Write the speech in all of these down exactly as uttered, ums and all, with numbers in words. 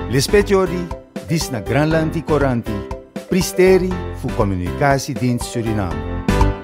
L'espetiori dis na Granlandi Coranti, pristeri fu Communicatiedienst Suriname.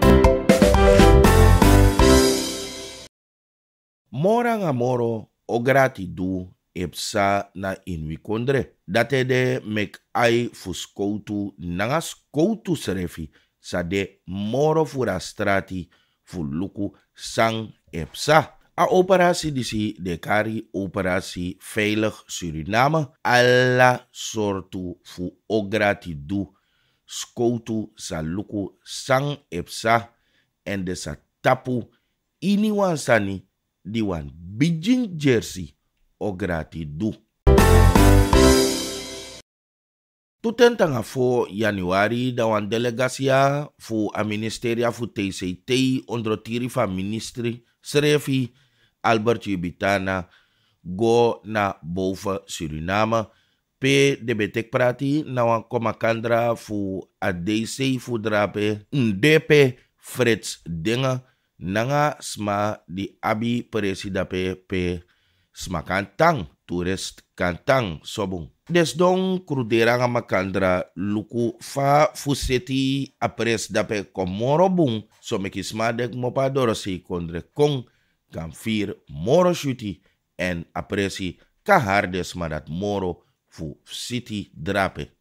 Mora nga moro o grati du epsa na inwikondre. Date de mek ai fu skoutu nanga skoutu serefi sa de moro fura strati fu luku sang epsa. A operatie disi de kari operatie Veilig Suriname alla sortu fu o grati du skoutu sa luku sang epsa en de sa tapu ini wansani di wan bijin jersey o grati du. Tutentanga fu Januari da wan delegasia fu a ministeria fu T C T onder tiri fa ministri Serefi Albert Jubitana go na boven Suriname pe de betek prati na wan komakandra fu a D C fu drape ndepe Frits Dinge nanga sma di abi presida pe pe sma kantang tourist kantang sobung. Des don krudera nga makandra luku fa fuseti apres dape komoro bung so mekisma dek mopadoro si kondre kong kan fir moro shuti en apresi kahardes madat moro fu city drape.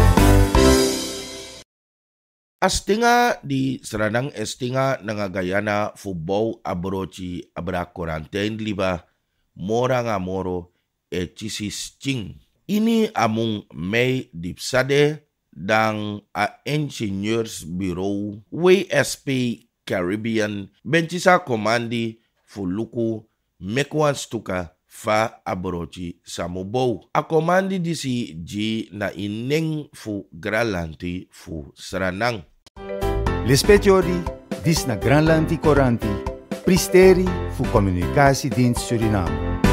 Astinga di seranang estinga nanga Guyana fu bou abrochi abra quarantaine liba mora nga moro e chisis ching. Ini among mei dipsade dang a ingenieursbureau W S P Caribbean bentisa komandi fu luku mekwan stuka fa abrochi samubou. A komandi disi ji na ineng fu Granlandi fu Seranang. L'espetiori dis na Granlandi Coranti, pristeri fu Communicatiedienst Suriname.